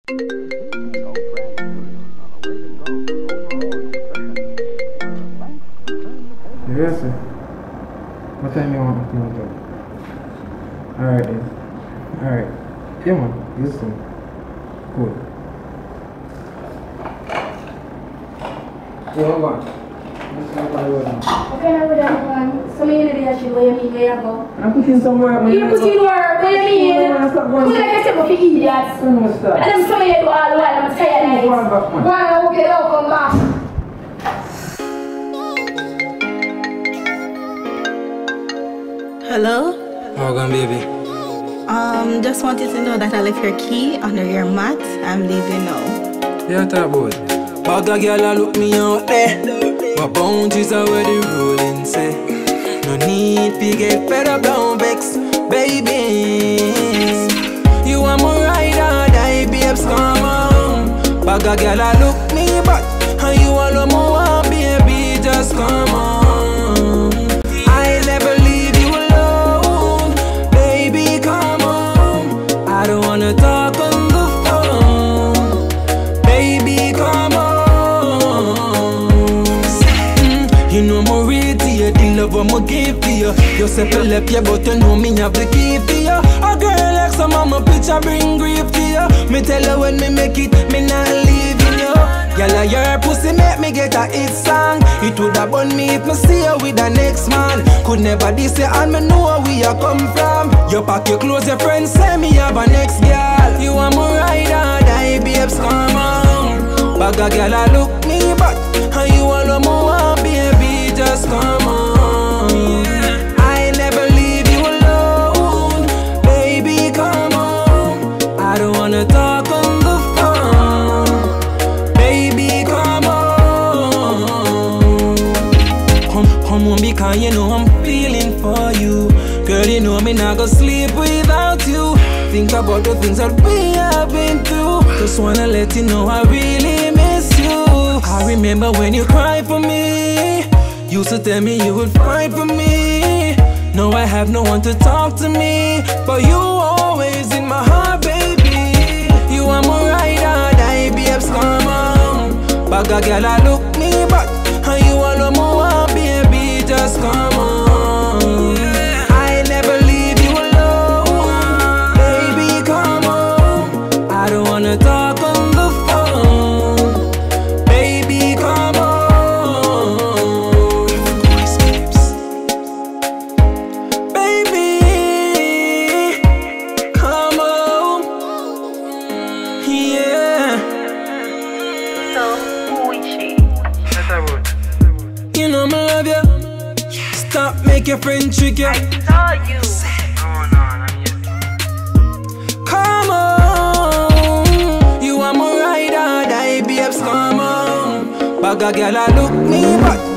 Yes, sir. What time you want me to do? Alright then. Alright. Yeah man, yes sir. Cool. Yeah, hold on. Okay, now we're done one. So many days you where you go. I'm putting some work. You putting work, what do you mean? Who like I said for idiots? And I'm sorry you do all the while, I'm tired of it. One, okay, now come back. Hello? Morgan, baby. Just wanted to know that I left your key under your mat. I'm leaving now. Yeah, talk about it. Bag a girl a look me out there. My bounties are where the rolling say. No need to get fed up, down vex, baby. You want my ride or die, babes, come on. Bag a girl a look me back, and you all of my want, baby, just come on. I'll never leave you alone, baby, come on. I don't wanna talk on the phone, baby, come on. You know I'm real to you, the love I'ma give to you. You say you left you, but you know me have the key for you. A girl like some mama picture bring grief to you. Me tell you when me make it, me not leaving you. Girl, your pussy make me get a hit song. It would have burn me if me see you with the next man. Could never diss you and me know where we are come from. You pack your clothes, your friends say me have a next girl. You want my ride or die, babes, come on. Bag a girl a look me back, and you all of my want, baby, just come on. I'll never leave you alone, baby, come on. I don't wanna talk on the phone, baby, come on. Come on, because you know I'm feeling for you. Girl, you know me not gonna sleep without you. Think about the things that we have been through. Just wanna let you know I really miss you. I remember when you cried for me. Used to tell me you would fight for me. Now I have no one to talk to me, but you always in my heart, baby. You are my ride or die, babes, come on. Bag a girl a look me back, and you all of my want, baby, just come on. I'll never leave you alone, baby, come on. I don't wanna talk on the phone, baby, come on. Baby, come on. Yeah. So, who is she? You know me love you. Stop make your friend trick you. I saw you. Come on. You are my ride or die, babes, come on. Bag a girl a look me back,